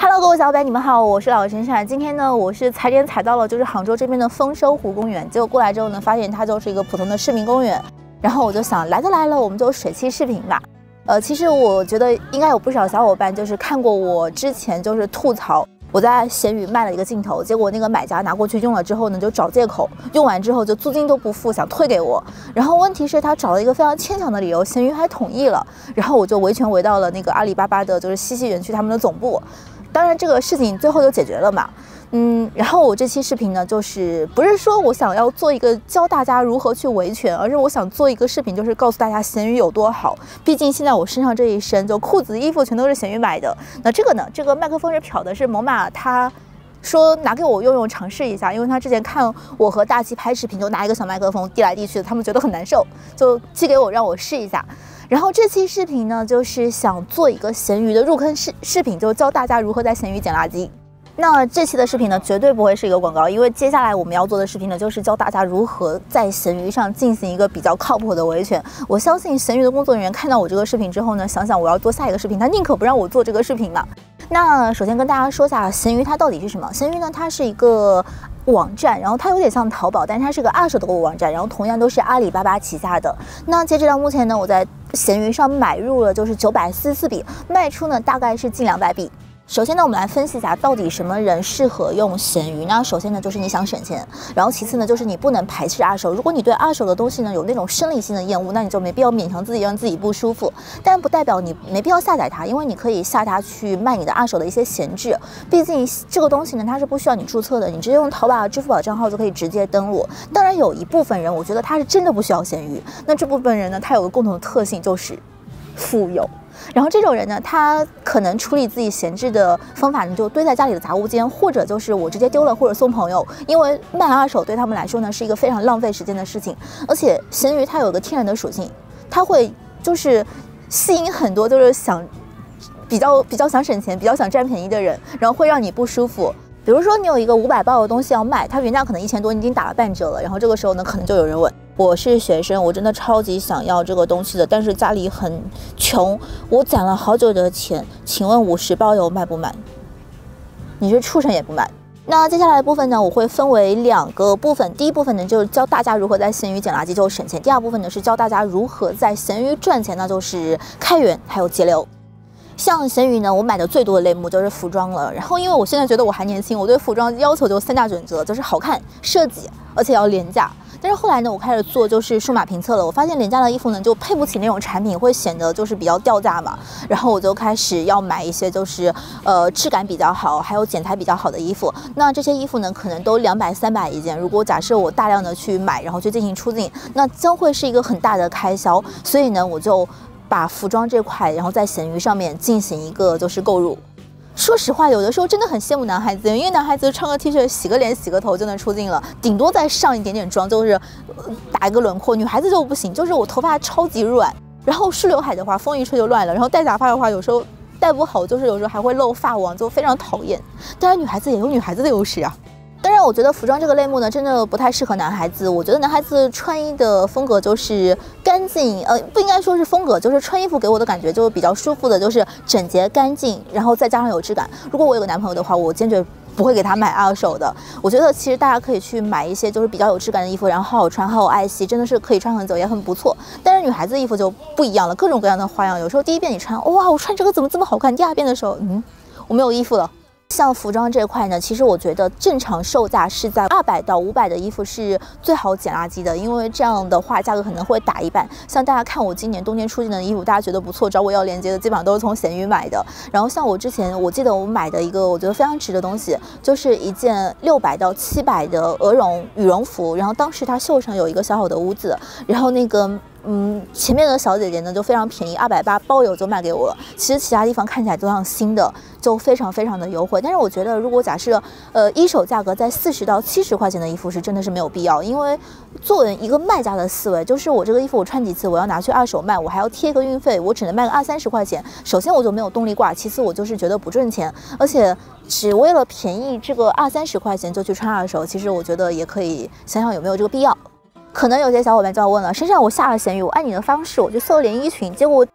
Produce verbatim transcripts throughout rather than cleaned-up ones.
Hello， 各位小伙伴，你们好，我是老珊珊。今天呢，我是踩点踩到了就是杭州这边的丰收湖公园，结果过来之后呢，发现它就是一个普通的市民公园。然后我就想，来都来了，我们就水期视频吧。呃，其实我觉得应该有不少小伙伴就是看过我之前就是吐槽。 我在闲鱼卖了一个镜头，结果那个买家拿过去用了之后呢，就找借口，用完之后就租金都不付，想退给我。然后问题是，他找了一个非常牵强的理由，闲鱼还同意了。然后我就维权围到了那个阿里巴巴的，就是西溪园区他们的总部。当然，这个事情最后就解决了嘛。 嗯，然后我这期视频呢，就是不是说我想要做一个教大家如何去维权，而是我想做一个视频，就是告诉大家闲鱼有多好。毕竟现在我身上这一身就裤子、衣服全都是闲鱼买的。那这个呢，这个麦克风是瞟的，是某马他说拿给我用用尝试一下，因为他之前看我和大齐拍视频，就拿一个小麦克风递来递去的，他们觉得很难受，就寄给我让我试一下。 然后这期视频呢，就是想做一个闲鱼的入坑视视频，就教大家如何在闲鱼捡垃圾。 那这期的视频呢，绝对不会是一个广告，因为接下来我们要做的视频呢，就是教大家如何在闲鱼上进行一个比较靠谱的维权。我相信闲鱼的工作人员看到我这个视频之后呢，想想我要做下一个视频，他宁可不让我做这个视频嘛。那首先跟大家说一下，闲鱼它到底是什么？闲鱼呢，它是一个网站，然后它有点像淘宝，但是它是个二手的购物网站，然后同样都是阿里巴巴旗下的。那截止到目前呢，我在闲鱼上买入了就是九百四十四笔，卖出呢大概是近两百笔。 首先呢，我们来分析一下到底什么人适合用闲鱼呢？首先呢，就是你想省钱，然后其次呢，就是你不能排斥二手。如果你对二手的东西呢有那种生理性的厌恶，那你就没必要勉强自己让自己不舒服。但不代表你没必要下载它，因为你可以下它去卖你的二手的一些闲置。毕竟这个东西呢，它是不需要你注册的，你直接用淘宝、支付宝账号就可以直接登录。当然，有一部分人，我觉得他是真的不需要闲鱼。那这部分人呢，他有个共同的特性就是富有。 然后这种人呢，他可能处理自己闲置的方法呢，就堆在家里的杂物间，或者就是我直接丢了，或者送朋友。因为卖二手对他们来说呢，是一个非常浪费时间的事情。而且闲鱼它有个天然的属性，它会就是吸引很多就是想比较比较想省钱、比较想占便宜的人，然后会让你不舒服。 比如说，你有一个五百包的东西要卖，它原价可能一千多，你已经打了半折了。然后这个时候呢，可能就有人问：我是学生，我真的超级想要这个东西的，但是家里很穷，我攒了好久的钱，请问五十包邮卖不卖？你是畜生也不卖。那接下来的部分呢，我会分为两个部分。第一部分呢，就是教大家如何在闲鱼捡垃圾就省钱；第二部分呢，是教大家如何在闲鱼赚钱，那就是开源还有节流。 像闲鱼呢，我买的最多的类目就是服装了。然后，因为我现在觉得我还年轻，我对服装要求就三大准则，就是好看、设计，而且要廉价。但是后来呢，我开始做就是数码评测了，我发现廉价的衣服呢就配不起那种产品，会显得就是比较掉价嘛。然后我就开始要买一些就是呃质感比较好，还有剪裁比较好的衣服。那这些衣服呢，可能都两百、三百一件。如果假设我大量的去买，然后去进行出境，那将会是一个很大的开销。所以呢，我就 把服装这块，然后在闲鱼上面进行一个就是购入。说实话，有的时候真的很羡慕男孩子，因为男孩子穿个 T 恤、洗个脸、洗个头就能出镜了，顶多再上一点点妆，就是打一个轮廓。女孩子就不行，就是我头发超级软，然后梳刘海的话，风一吹就乱了，然后戴假发的话，有时候戴不好，就是有时候还会露发网，就非常讨厌。当然，女孩子也有女孩子的优势啊。 当然，我觉得服装这个类目呢，真的不太适合男孩子。我觉得男孩子穿衣的风格就是干净，呃，不应该说是风格，就是穿衣服给我的感觉就是比较舒服的，就是整洁干净，然后再加上有质感。如果我有个男朋友的话，我坚决不会给他买二手的。我觉得其实大家可以去买一些就是比较有质感的衣服，然后好好穿，好有爱惜，真的是可以穿很久，也很不错。但是女孩子的衣服就不一样了，各种各样的花样。有时候第一遍你穿，哇，我穿这个怎么这么好看？第二遍的时候，嗯，我没有衣服了。 像服装这块呢，其实我觉得正常售价是在二百到五百的衣服是最好捡垃圾的，因为这样的话价格可能会打一半。像大家看我今年冬天出境的衣服，大家觉得不错，找我要链接的基本上都是从闲鱼买的。然后像我之前，我记得我买的一个我觉得非常值的东西，就是一件六百到七百的鹅绒羽绒服，然后当时它袖上有一个小小的污渍，然后那个 嗯，前面的小姐姐呢就非常便宜，二百八包邮就卖给我了。其实其他地方看起来都像新的，就非常非常的优惠。但是我觉得，如果假设呃一手价格在四十到七十块钱的衣服是真的是没有必要，因为作为一个卖家的思维，就是我这个衣服我穿几次，我要拿去二手卖，我还要贴个运费，我只能卖个二三十块钱。首先我就没有动力挂，其次我就是觉得不挣钱，而且只为了便宜这个二三十块钱就去穿二手，其实我觉得也可以想想有没有这个必要。可能有些小伙伴就要问了，身上我下了闲鱼，我按你的方式我去搜连衣裙，结果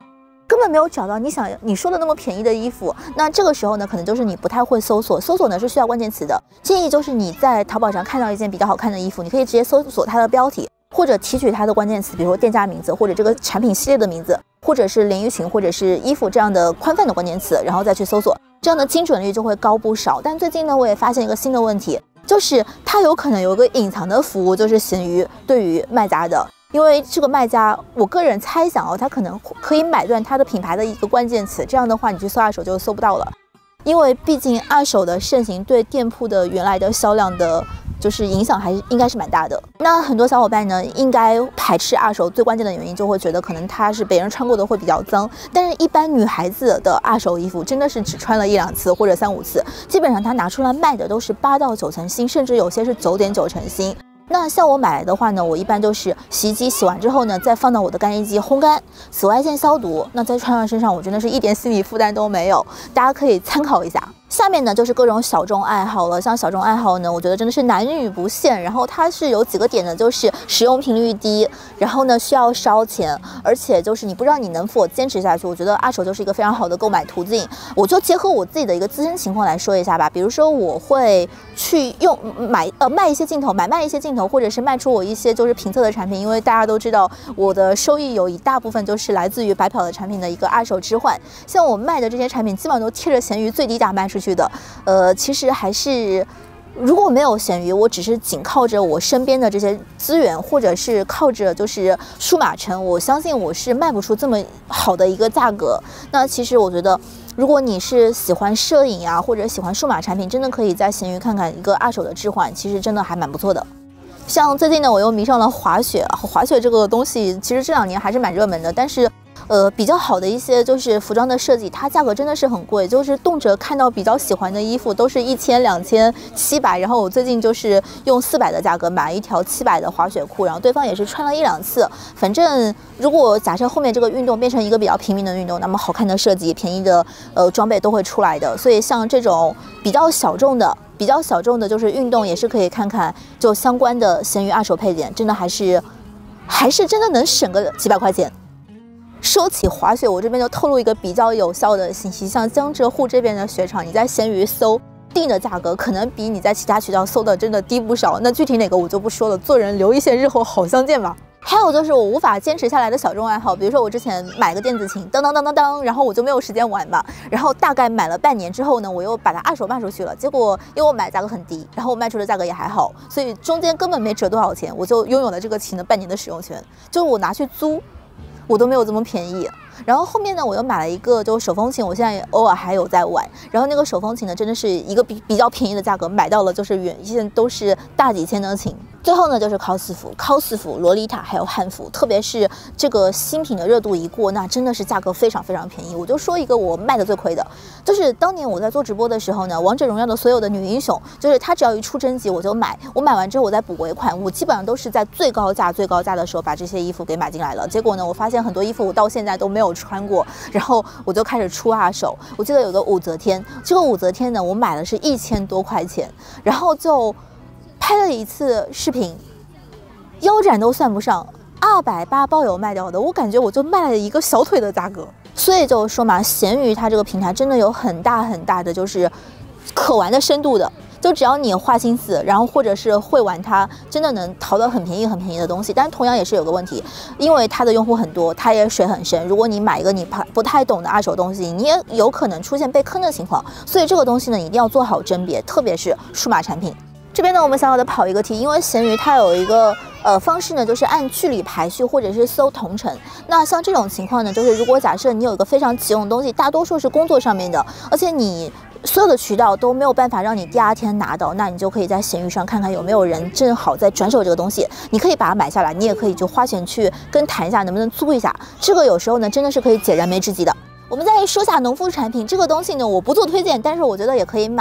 根本没有找到你想你说的那么便宜的衣服。那这个时候呢，可能就是你不太会搜索，搜索呢是需要关键词的。建议就是你在淘宝上看到一件比较好看的衣服，你可以直接搜索它的标题，或者提取它的关键词，比如说店家名字，或者这个产品系列的名字，或者是连衣裙，或者是衣服这样的宽泛的关键词，然后再去搜索，这样的精准率就会高不少。但最近呢，我也发现一个新的问题，就是它有可能有一个隐藏的服务，就是闲鱼对于卖家的。因为这个卖家，我个人猜想哦，他可能可以买断他的品牌的一个关键词，这样的话你去搜二手就搜不到了。因为毕竟二手的盛行对店铺的原来的销量的，就是影响还是应该是蛮大的。那很多小伙伴呢，应该排斥二手最关键的原因，就会觉得可能它是别人穿过的会比较脏。但是，一般女孩子的二手衣服真的是只穿了一两次或者三五次，基本上她拿出来卖的都是八到九成新，甚至有些是九点九成新。那像我买来的话呢，我一般都是洗衣机洗完之后呢，再放到我的干衣机烘干，紫外线消毒，那再穿上身上，我真的是一点心理负担都没有。大家可以参考一下。下面呢就是各种小众爱好了，像小众爱好呢，我觉得真的是男女不限。然后它是有几个点呢，就是使用频率低，然后呢需要烧钱，而且就是你不知道你能否坚持下去。我觉得二手就是一个非常好的购买途径。我就结合我自己的一个自身情况来说一下吧，比如说我会去用买呃卖一些镜头，买卖一些镜头，或者是卖出我一些就是评测的产品，因为大家都知道我的收益有一大部分就是来自于白嫖的产品的一个二手置换。像我卖的这些产品，基本上都贴着闲鱼最低价卖出去的。呃，其实还是如果没有闲鱼，我只是仅靠着我身边的这些资源，或者是靠着就是数码城，我相信我是卖不出这么好的一个价格。那其实我觉得，如果你是喜欢摄影啊，或者喜欢数码产品，真的可以在闲鱼看看一个二手的置换，其实真的还蛮不错的。像最近呢，我又迷上了滑雪，滑雪这个东西其实这两年还是蛮热门的，但是。呃，比较好的一些就是服装的设计，它价格真的是很贵，就是动辄看到比较喜欢的衣服都是一千、两千、七百。然后我最近就是用四百的价格买一条七百的滑雪裤，然后对方也是穿了一两次。反正如果假设后面这个运动变成一个比较平民的运动，那么好看的设计、便宜的呃装备都会出来的。所以像这种比较小众的、比较小众的，就是运动也是可以看看就相关的闲鱼二手配件，真的还是还是真的能省个几百块钱。说起滑雪，我这边就透露一个比较有效的信息，像江浙沪这边的雪场，你在闲鱼搜定的价格，可能比你在其他渠道搜的真的低不少。那具体哪个我就不说了，做人留一线，日后好相见吧。还有就是我无法坚持下来的小众爱好，比如说我之前买个电子琴，当当当当当，然后我就没有时间玩嘛，然后大概买了半年之后呢，我又把它二手卖出去了，结果因为我买价格很低，然后我卖出的价格也还好，所以中间根本没折多少钱，我就拥有了这个琴的半年的使用权，就是我拿去租。我都没有这么便宜，然后后面呢，我又买了一个就手风琴，我现在偶尔还有在玩。然后那个手风琴呢，真的是一个比比较便宜的价格买到了，就是原现在都是大几千的琴。最后呢，就是 cos 服、cos 服、洛丽塔还有汉服，特别是这个新品的热度一过，那真的是价格非常非常便宜。我就说一个我卖的最亏的，就是当年我在做直播的时候呢，王者荣耀的所有的女英雄，就是它只要一出征集我就买，我买完之后我再补尾款，我基本上都是在最高价最高价的时候把这些衣服给买进来了。结果呢，我发现很多衣服我到现在都没有穿过，然后我就开始出二手。我记得有个武则天，这个武则天呢，我买的是一千多块钱，然后就拍了一次视频，腰斩都算不上，二百八包邮卖掉的，我感觉我就卖了一个小腿的价格。所以就是说嘛，闲鱼它这个平台真的有很大很大的就是可玩的深度的。就只要你花心思，然后或者是会玩它，真的能淘到很便宜很便宜的东西。但是同样也是有个问题，因为它的用户很多，它也水很深。如果你买一个你不太懂的二手东西，你也有可能出现被坑的情况。所以这个东西呢，一定要做好甄别，特别是数码产品。这边呢，我们小小的跑一个题，因为闲鱼它有一个呃方式呢，就是按距离排序或者是搜同城。那像这种情况呢，就是如果假设你有一个非常急用的东西，大多数是工作上面的，而且你所有的渠道都没有办法让你第二天拿到，那你就可以在闲鱼上看看有没有人正好在转手这个东西，你可以把它买下来，你也可以就花钱去跟谈一下能不能租一下。这个有时候呢，真的是可以解燃眉之急的。我们再说下农副产品这个东西呢，我不做推荐，但是我觉得也可以买。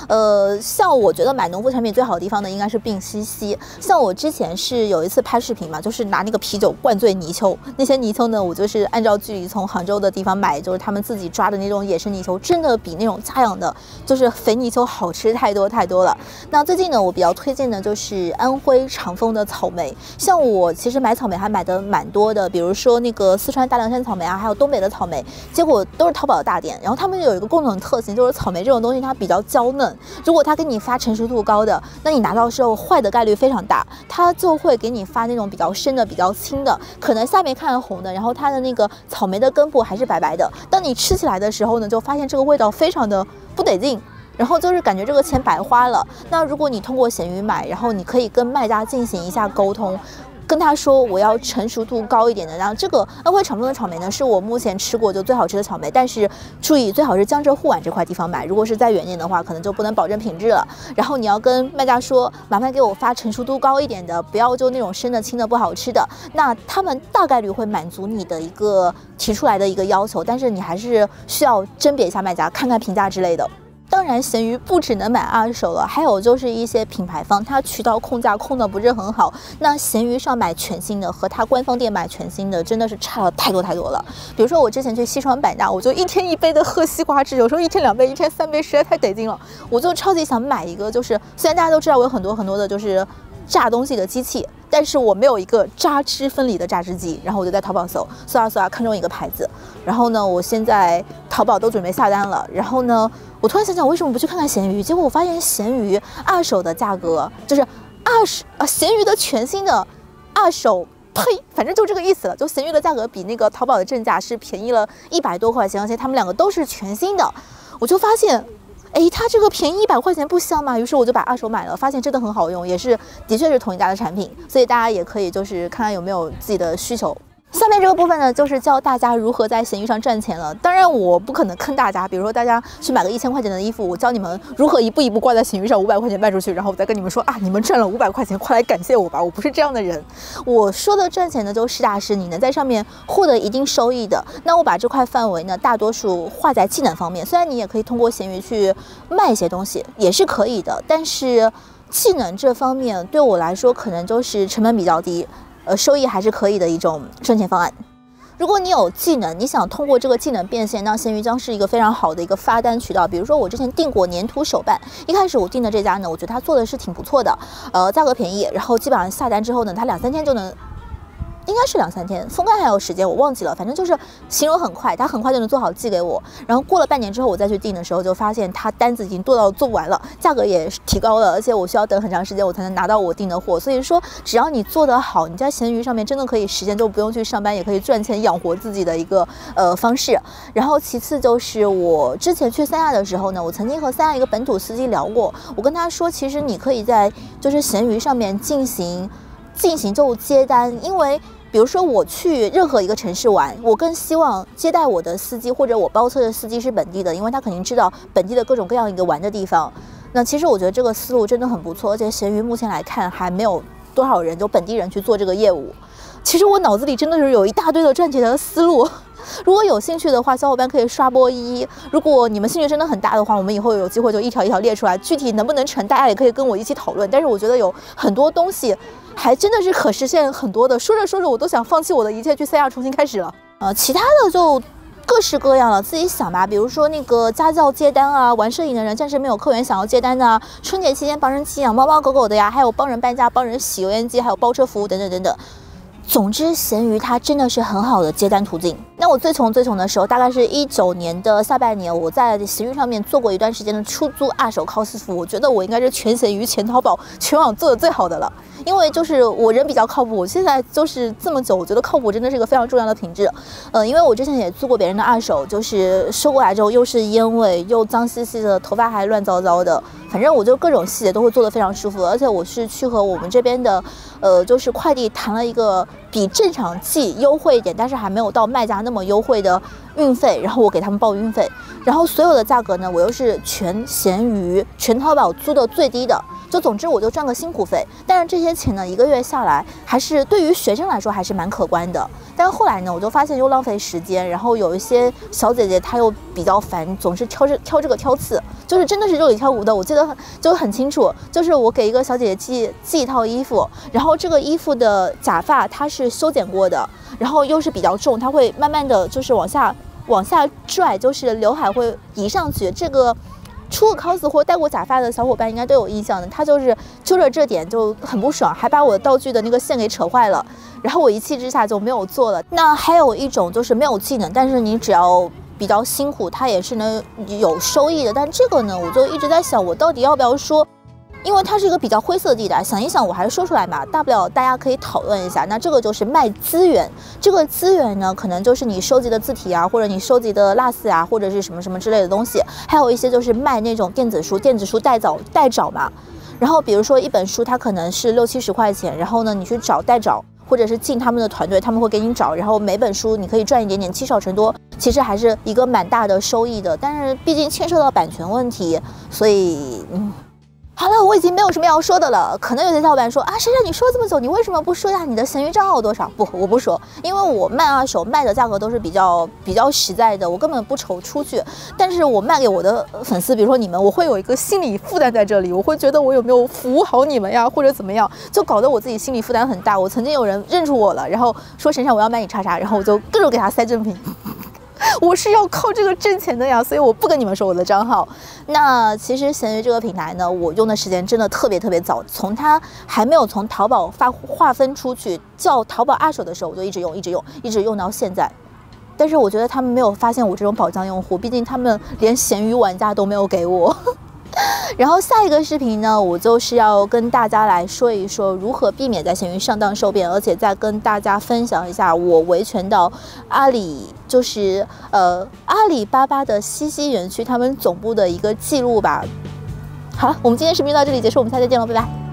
呃，像我觉得买农副产品最好的地方呢，应该是病西西。像我之前是有一次拍视频嘛，就是拿那个啤酒灌醉泥鳅，那些泥鳅呢，我就是按照距离从杭州的地方买，就是他们自己抓的那种野生泥鳅，真的比那种家养的，就是肥泥鳅好吃太多太多了。那最近呢，我比较推荐的就是安徽长丰的草莓。像我其实买草莓还买的蛮多的，比如说那个四川大凉山草莓啊，还有东北的草莓，结果都是淘宝的大店。然后他们有一个共同特性，就是草莓这种东西它比较娇嫩，如果他给你发成熟度高的，那你拿到时候坏的概率非常大。他就会给你发那种比较深的、比较轻的，可能下面看红的，然后它的那个草莓的根部还是白白的。当你吃起来的时候呢，就发现这个味道非常的不得劲。然后就是感觉这个钱白花了。那如果你通过闲鱼买，然后你可以跟卖家进行一下沟通，跟他说我要成熟度高一点的。然后这个安徽长丰的草莓呢，是我目前吃过就最好吃的草莓。但是注意，最好是江浙沪皖这块地方买，如果是再远一点的话，可能就不能保证品质了。然后你要跟卖家说，麻烦给我发成熟度高一点的，不要就那种生的轻的不好吃的。那他们大概率会满足你的一个提出来的一个要求，但是你还是需要甄别一下卖家，看看评价之类的。当然，闲鱼不只能买二手了，还有就是一些品牌方，它渠道控价控的不是很好。那闲鱼上买全新的和它官方店买全新的，真的是差了太多太多了。比如说我之前去西双版纳，我就一天一杯的喝西瓜汁，有时候一天两杯，一天三杯，实在太得劲了。我就超级想买一个，就是虽然大家都知道我有很多很多的就是榨东西的机器，但是我没有一个榨汁分离的榨汁机。然后我就在淘宝搜，搜啊搜啊，看中一个牌子。然后呢，我现在淘宝都准备下单了。然后呢，我突然想想，为什么不去看看闲鱼？结果我发现闲鱼二手的价格就是二十啊，闲鱼的全新的二手，呸，反正就这个意思了。就闲鱼的价格比那个淘宝的正价是便宜了一百多块钱，而且他们两个都是全新的。我就发现，哎，它这个便宜一百块钱不香吗？于是我就把二手买了，发现真的很好用，也是的确是同一家的产品，所以大家也可以就是看看有没有自己的需求。下面这个部分呢，就是教大家如何在闲鱼上赚钱了。当然，我不可能坑大家，比如说大家去买个一千块钱的衣服，我教你们如何一步一步挂在闲鱼上五百块钱卖出去，然后我再跟你们说啊，你们赚了五百块钱，快来感谢我吧。我不是这样的人，我说的赚钱呢，就实打实你能在上面获得一定收益的。那我把这块范围呢，大多数划在技能方面。虽然你也可以通过闲鱼去卖一些东西，也是可以的，但是技能这方面对我来说，可能就是成本比较低。呃，收益还是可以的一种赚钱方案。如果你有技能，你想通过这个技能变现，那闲鱼将是一个非常好的一个发单渠道。比如说我之前订过粘土手办，一开始我订的这家呢，我觉得他做的是挺不错的，呃，价格便宜，然后基本上下单之后呢，他两三天就能。应该是两三天，封干还有时间，我忘记了，反正就是形容很快，他很快就能做好寄给我。然后过了半年之后，我再去订的时候，就发现他单子已经做到做不完了，价格也提高了，而且我需要等很长时间我才能拿到我订的货。所以说，只要你做得好，你在闲鱼上面真的可以实现都不用去上班，也可以赚钱养活自己的一个呃方式。然后其次就是我之前去三亚的时候呢，我曾经和三亚一个本土司机聊过，我跟他说，其实你可以在就是闲鱼上面进行进行就接单，因为。比如说我去任何一个城市玩，我更希望接待我的司机或者我包车的司机是本地的，因为他肯定知道本地的各种各样一个玩的地方。那其实我觉得这个思路真的很不错，而且闲鱼目前来看还没有多少人就本地人去做这个业务。其实我脑子里真的是有一大堆的赚钱的思路。如果有兴趣的话，小伙伴可以刷波一。如果你们兴趣真的很大的话，我们以后有机会就一条一条列出来，具体能不能成，大家也可以跟我一起讨论。但是我觉得有很多东西还真的是可实现很多的，说着说着我都想放弃我的一切去三亚重新开始了。呃，其他的就各式各样了，自己想吧。比如说那个家教接单啊，玩摄影的人暂时没有客源想要接单的啊，春节期间帮人寄养猫猫狗狗的呀，还有帮人搬家、帮人洗油烟机，还有包车服务等等等等。总之，闲鱼它真的是很好的接单途径。那我最穷最穷的时候，大概是一九年的下半年，我在闲鱼上面做过一段时间的出租二手 cos 服。我觉得我应该是全闲鱼、全淘宝、全网做的最好的了。因为就是我人比较靠谱，我现在就是这么久，我觉得靠谱真的是一个非常重要的品质。呃，因为我之前也租过别人的二手，就是收过来之后又是烟味，又脏兮兮的，头发还乱糟糟的，反正我就各种细节都会做得非常舒服。而且我是去和我们这边的，呃，就是快递谈了一个比正常季优惠一点，但是还没有到卖家那么优惠的运费，然后我给他们报运费，然后所有的价格呢，我又是全闲鱼、全淘宝租的最低的。就总之我就赚个辛苦费，但是这些钱呢，一个月下来还是对于学生来说还是蛮可观的。但是后来呢，我就发现又浪费时间，然后有一些小姐姐她又比较烦，总是挑这挑这个挑刺，就是真的是肉里挑骨的。我记得就很清楚，就是我给一个小姐姐寄寄一套衣服，然后这个衣服的假发它是修剪过的，然后又是比较重，它会慢慢的就是往下往下拽，就是刘海会移上去。这个出过 cos 或戴过假发的小伙伴应该都有印象的，他就是揪着这点就很不爽，还把我道具的那个线给扯坏了，然后我一气之下就没有做了。那还有一种就是没有技能，但是你只要比较辛苦，它也是能有收益的。但这个呢，我就一直在想，我到底要不要说？因为它是一个比较灰色的地带，想一想我还是说出来吧，大不了大家可以讨论一下。那这个就是卖资源，这个资源呢，可能就是你收集的字体啊，或者你收集的蜡丝啊，或者是什么什么之类的东西，还有一些就是卖那种电子书，电子书代找代找嘛。然后比如说一本书，它可能是六七十块钱，然后呢你去找代找，或者是进他们的团队，他们会给你找，然后每本书你可以赚一点点，积少成多，其实还是一个蛮大的收益的。但是毕竟牵涉到版权问题，所以嗯。好了，我已经没有什么要说的了。可能有些小伙伴说啊，珊珊你说这么久，你为什么不说呀？你的闲鱼账号多少？不，我不说，因为我卖二手卖的价格都是比较比较实在的，我根本不愁出去。但是我卖给我的粉丝，比如说你们，我会有一个心理负担在这里，我会觉得我有没有服务好你们呀，或者怎么样，就搞得我自己心理负担很大。我曾经有人认出我了，然后说珊珊我要买你叉叉，然后我就各种给他塞正品。我是要靠这个挣钱的呀，所以我不跟你们说我的账号。那其实闲鱼这个平台呢，我用的时间真的特别特别早，从它还没有从淘宝发划分出去叫淘宝二手的时候，我就一直用，一直用，一直用到现在。但是我觉得他们没有发现我这种保障用户，毕竟他们连闲鱼玩家都没有给我。然后下一个视频呢，我就是要跟大家来说一说如何避免在闲鱼上当受骗，而且再跟大家分享一下我维权到阿里，就是呃阿里巴巴的西溪园区他们总部的一个记录吧。好了，我们今天视频到这里结束，我们下期再见了，拜拜。